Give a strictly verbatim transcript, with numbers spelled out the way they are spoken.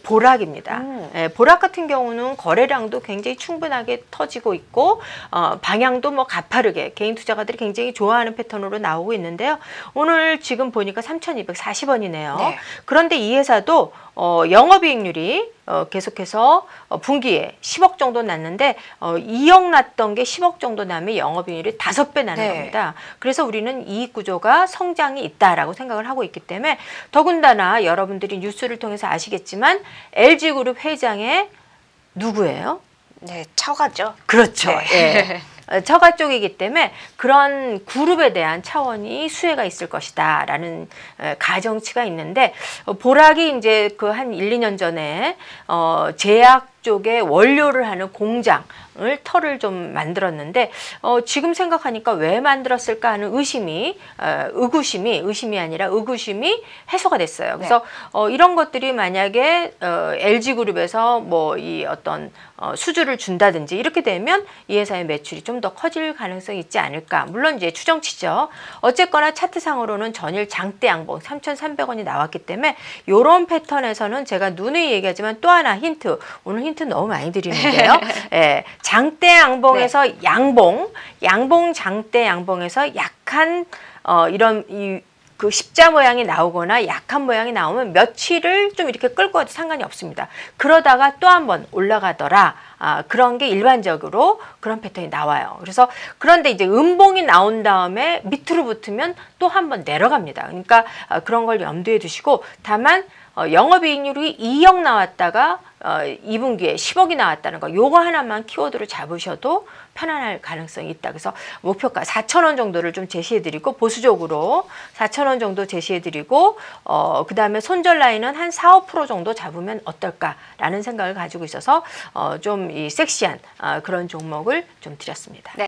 보락입니다. 음. 예, 보락 같은 경우는 거래량도 굉장히 충분하게 터지고 있고 어, 방향도 뭐 가파르게 개인 투자가들이 굉장히 좋아하는 패턴으로 나오고 있는데요. 오늘 지금 보니까 삼천이백사십 원이네요. 네. 그런데 이 회사도 어, 영업이익률이 어, 계속해서 어, 분기에 십억 정도 났는데 어, 이억 났던 게 십억 정도 나면 영업이익률이 다섯 배 나는 네. 겁니다. 그래서 우리는 이익 구조가 성장이 있다라고 생각을 하고 있기 때문에 더군다나 여러분들이 뉴스를 통해서 아시겠지만 엘지그룹 회장의 누구예요? 네, 처가죠. 그렇죠. 네. 예. 어, 처가 쪽이기 때문에 그런 그룹에 대한 차원이 수혜가 있을 것이다 라는 에, 가정치가 있는데 어, 보락이 이제 그 한 일, 이 년 전에 어, 제약 쪽에 원료를 하는 공장을 터를 좀 만들었는데 어, 지금 생각하니까 왜 만들었을까 하는 의심이 어, 의구심이 의심이 아니라 의구심이 해소가 됐어요. 그래서 네. 어, 이런 것들이 만약에 어, 엘지그룹에서 뭐 이 어떤 어, 수주를 준다든지 이렇게 되면 이 회사의 매출이 좀 더 커질 가능성이 있지 않을까. 물론 이제 추정치죠. 어쨌거나 차트상으로는 전일 장대 양봉 삼천삼백 원이 나왔기 때문에 이런 패턴에서는 제가 누누이 얘기하지만 또 하나 힌트. 오늘 힌트 너무 많이 드리는데요. 예, 장대 양봉에서 네. 양봉, 양봉 장대 양봉에서 약한 어, 이런 이 그 십자 모양이 나오거나 약한 모양이 나오면 며칠을 좀 이렇게 끌고 가도 상관이 없습니다. 그러다가 또 한 번 올라가더라. 아, 그런 게 일반적으로 그런 패턴이 나와요. 그래서 그런데 이제 음봉이 나온 다음에 밑으로 붙으면 또 한 번 내려갑니다. 그러니까 아, 그런 걸 염두에 두시고 다만 어, 영업이익률이 이억 나왔다가 어, 이 분기에 십억이 나왔다는 거 요거 하나만 키워드로 잡으셔도 편안할 가능성이 있다. 그래서 목표가 사천 원 정도를 좀 제시해드리고 보수적으로 사천 원 정도 제시해드리고 어, 그 다음에 손절 라인은 한 사, 오 퍼센트 정도 잡으면 어떨까라는 생각을 가지고 있어서 어, 좀 이 섹시한 어, 그런 종목을 좀 드렸습니다. 네.